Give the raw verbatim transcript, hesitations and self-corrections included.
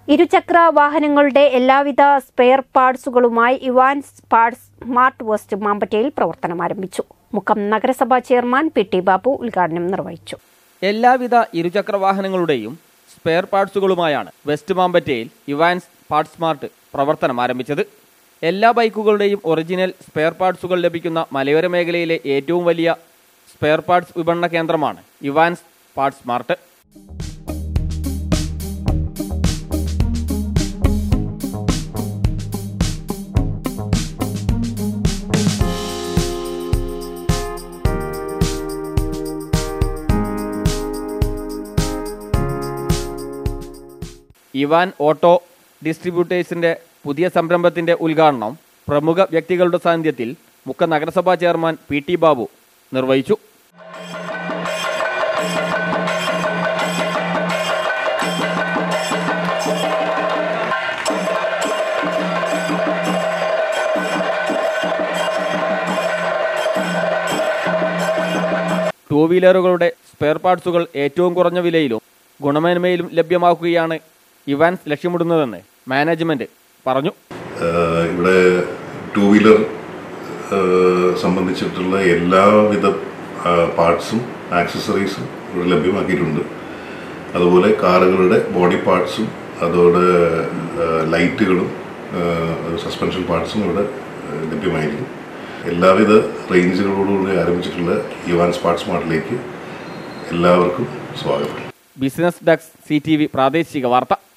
ഇരുചക്ര വാഹനങ്ങളുടെ എല്ലാവിധ സ്പെയർ പാർട്സുകളുമായി ഇവാൻസ് പാർട്സ് സ്മാർട്ട് വെസ്റ്റ് മാമ്പറ്റയിൽ പ്രവർത്തനം ആരംഭിച്ചു. മുക്കം നഗരസഭാ ചെയർമാൻ പി ടി ബാബു ഉദ്ഘാടനം നിർവഹിച്ചു. എല്ലാവിധ ഇരുചക്ര വാഹനങ്ങളുടെയും സ്പെയർ പാർട്സുകളുമായാണ് വെസ്റ്റ് മാമ്പറ്റയിൽ ഇവാൻസ് പാർട്സ് സ്മാർട്ട് പ്രവർത്തനം ആരംഭിച്ചത്. എല്ലാ ബൈക്കുകളുടെയും ഒറിജിനൽ സ്പെയർ പാർട്സുകൾ ലഭിക്കുന്ന മലയോര മേഖലയിലെ ഏറ്റവും വലിയ സ്പെയർ പാർട്സ് വിപണന കേന്ദ്രമാണ് Evans parts smart. Evan auto ഡിസ്ട്രിബ്യൂട്ടേഴ്സിന്റെ പുതിയ സംരംഭത്തിന്റെ ഉദ്ഘാടനം പ്രമുഖ വ്യക്തികളുടെ സാന്നിധ്യത്തിൽ മുക്കം നഗരസഭാ ചെയർമാൻ പി ടി ബാബു നിർവഹിച്ചു. ടൂ വീലറുകളുടെ സ്പെയർ പാർട്സുകൾ ഏറ്റവും കുറഞ്ഞ വിലയിലും ഗുണമേന്മയിലും ലഭ്യമാക്കുകയാണ് ഇവാൻസ് ലക്ഷ്യമിടുന്നതെന്ന് മാനേജ്മെന്റ് പറഞ്ഞു. ഇവിടെ ടൂ വീലർ സംബന്ധിച്ചിട്ടുള്ള എല്ലാവിധ പാർട്സും ആക്സസറീസും ഇവിടെ ലഭ്യമാക്കിയിട്ടുണ്ട്. അതുപോലെ കാറുകളുടെ ബോഡി പാർട്സും അതോടെ ലൈറ്റുകളും സസ്പെൻഷൻ പാർട്സും ഇവിടെ ലഭ്യമായിരിക്കും. എല്ലാവിധ റേഞ്ചുകളോടുകൂടി ആരംഭിച്ചിട്ടുള്ള ഇവാൻസ് പാർട്സ് സ്മാർട്ടിലേക്ക് എല്ലാവർക്കും സ്വാഗതം. Business desk C T V പ്രാദേശിക വാർത്ത.